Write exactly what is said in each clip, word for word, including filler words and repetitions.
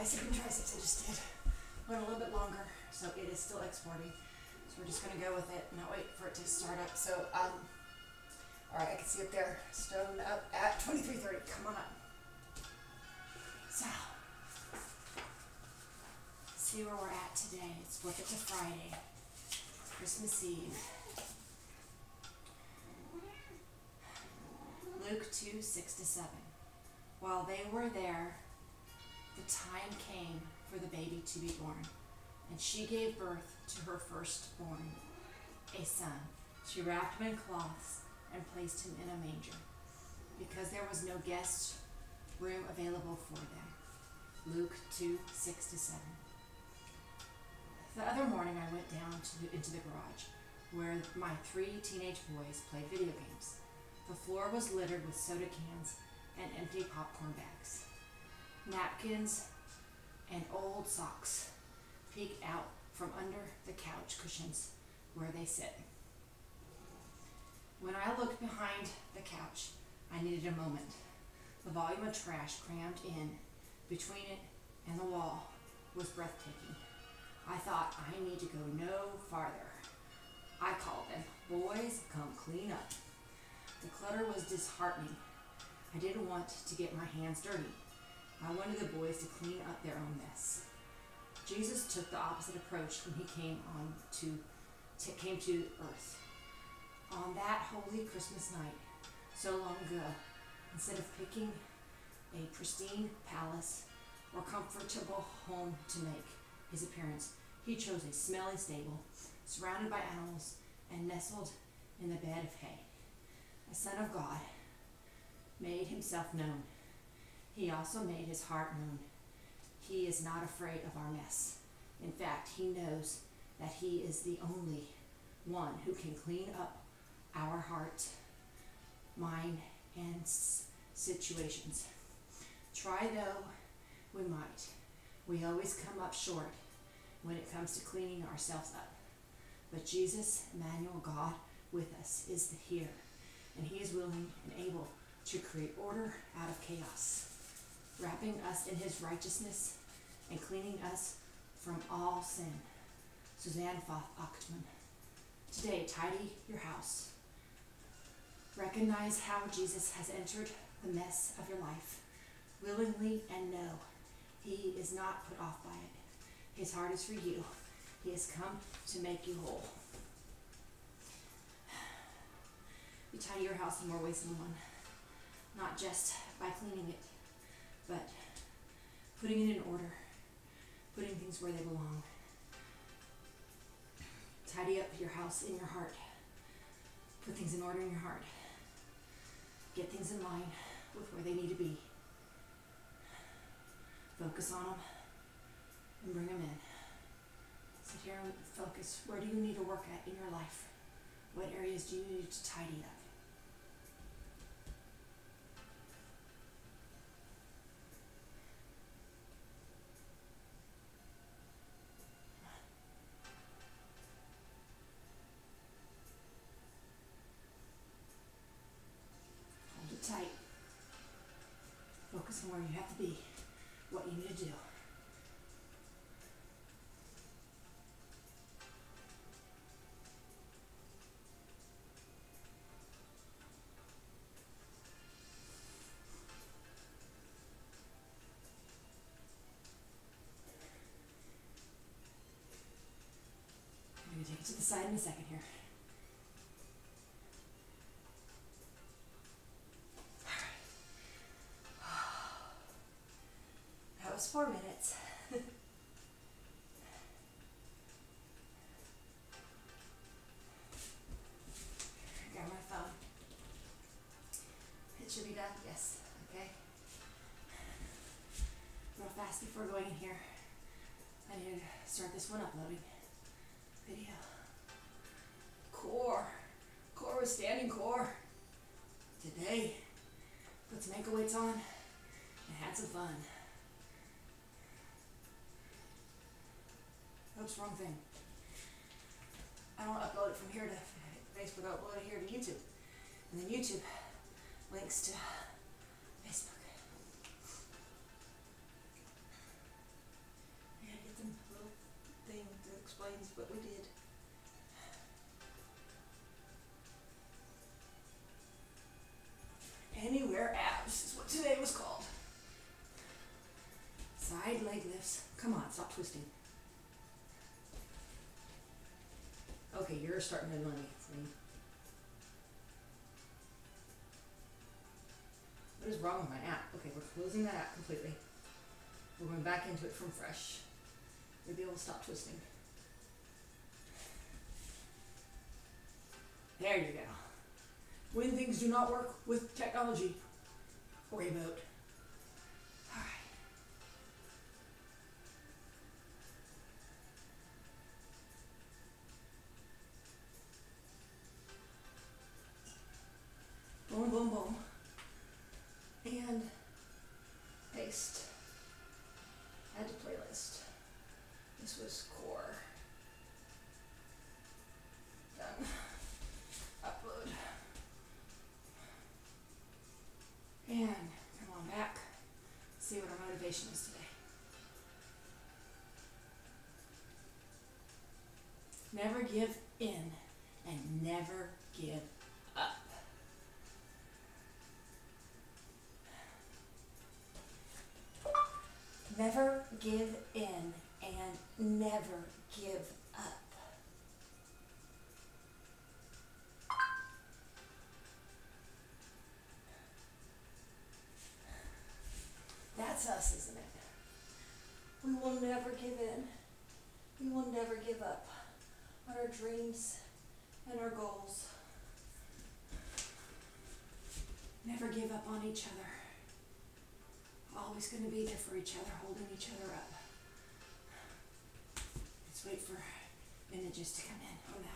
bicep and triceps I just did. Went a little bit longer, so it is still exporting. So we're just gonna go with it, not wait for it to start up. So, um, all right, I can see up there, stone up at twenty-three thirty. Come on up. So, see where we're at today. Let's flip it to Friday, Christmas Eve. Luke two, six to seven. While they were there, the time came for the baby to be born, and she gave birth to her firstborn, a son. She wrapped him in cloths and placed him in a manger, because there was no guest room available for them. Luke two, six to seven. The other morning I went down to, into the garage, where my three teenage boys played video games. The floor was littered with soda cans and empty popcorn bags. Napkins and old socks peek out from under the couch cushions where they sit. When I looked behind the couch, I needed a moment. The volume of trash crammed in between it and the wall was breathtaking. I thought, I need to go no farther. I called them, boys, come clean up. The clutter was disheartening. I didn't want to get my hands dirty. I wanted the boys to clean up their own mess. Jesus took the opposite approach when he came on to, to came to earth. On that holy Christmas night, so long ago, instead of picking a pristine palace or comfortable home to make his appearance, he chose a smelly stable, surrounded by animals and nestled in the bed of hay. The Son of God made himself known. He also made his heart known. He is not afraid of our mess. In fact, he knows that he is the only one who can clean up our heart, mind, and s- situations. Try though we might, we always come up short when it comes to cleaning ourselves up. But Jesus, Emmanuel, God with us, is here, and he is willing and able to create order out of chaos, wrapping us in his righteousness and cleaning us from all sin. Suzanne Foth Ochtman. Today, tidy your house. Recognize how Jesus has entered the mess of your life willingly, and know he is not put off by it. His heart is for you. He has come to make you whole. You tidy your house in more ways than one. Not just by cleaning it, but putting it in order, putting things where they belong. Tidy up your house in your heart. Put things in order in your heart. Get things in line with where they need to be. Focus on them and bring them in. Sit here and focus. Where do you need to work at in your life? What areas do you need to tidy up? Hold it tight. Focus on where you have to be, what you need to do. I'm going to take it to the side in a second here. That was four minutes. Grab my phone. It should be done. Yes. Okay. Real fast before going in here, I need to start this one uploading. Video. Core. Core with standing core. Today, put some ankle weights on and had some fun. Oops, wrong thing. I don't upload it from here to Facebook, I upload it here to YouTube. And then YouTube links to Facebook. stop twisting. Okay, you're starting to annoy me. See? What is wrong with my app? Okay, we're closing that app completely. We're going back into it from fresh. Maybe it'll stop twisting. There you go. When things do not work with technology, reboot. All right. Boom, boom, boom. And paste. Add to playlist. This was core. Done. Upload. And come on back. See what our motivation is today. Never give in and never give up. Never give in and never give up. That's us, isn't it? We will never give in. We will never give up on our dreams and our goals. Never give up on each other. Always going to be there for each other, holding each other up. Let's wait for images to come in on that.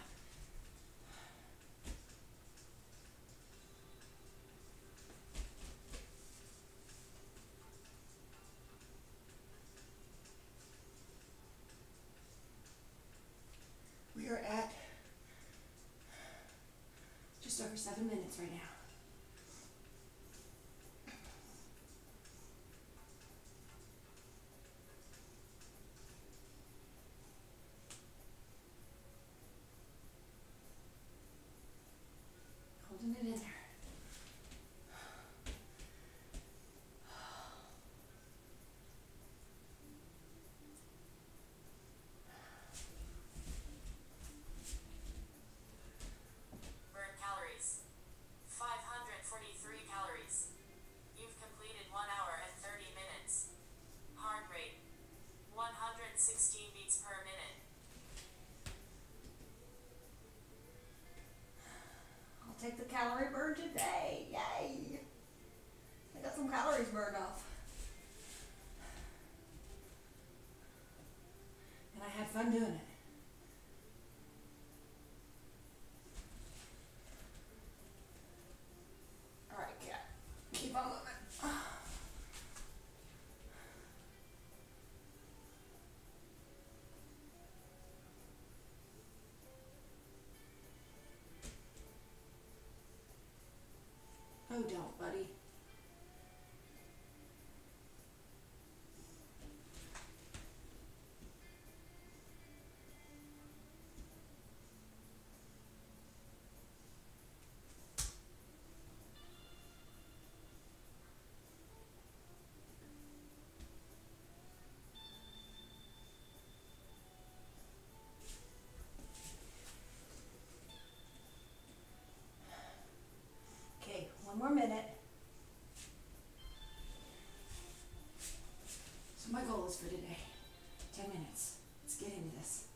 We are at just over seven minutes right now. Holding it in there. Take the calorie burn today. Yay! I got some calories burned off. And I had fun doing it. All right, cat. Keep on moving. Oh, don't, buddy. Okay, one more minute. So my goal is for today, ten minutes. Let's get into this.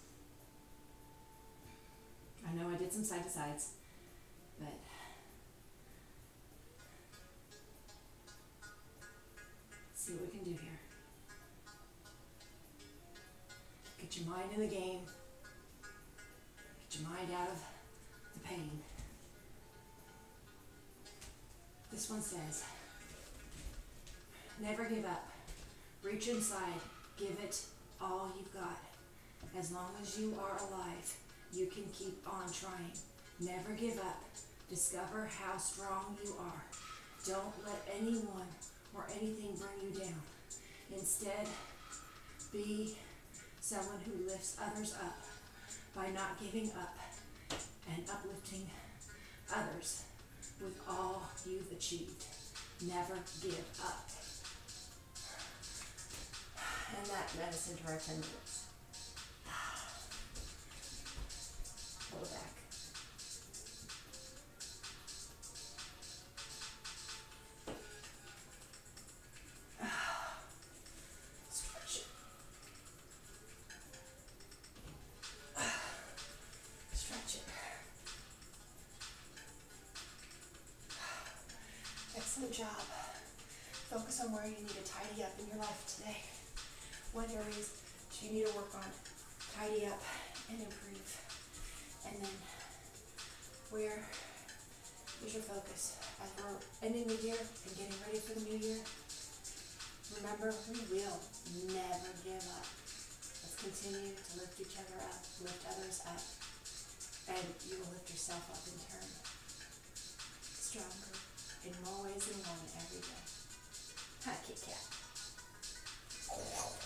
I know I did some side to sides, but let's see what we can do here. Get your mind in the game. Get your mind out of the pain. This one says, never give up. Reach inside. Give it all you've got. As long as you are alive, you can keep on trying. Never give up. Discover how strong you are. Don't let anyone or anything bring you down. Instead, be someone who lifts others up by not giving up and uplifting others with all you've achieved. Never give up. and that medicine to our tendons. Pull it back. Stretch it. Stretch it. Excellent job. Focus on where you need to tidy up in your life today. What areas do you need to work on? Tidy up and improve. And then where is your focus as we're ending the year and getting ready for the new year? Remember, we will never give up. Let's continue to lift each other up, lift others up, and you will lift yourself up in turn. Stronger in more ways than one every day. Hi, Kit Kat.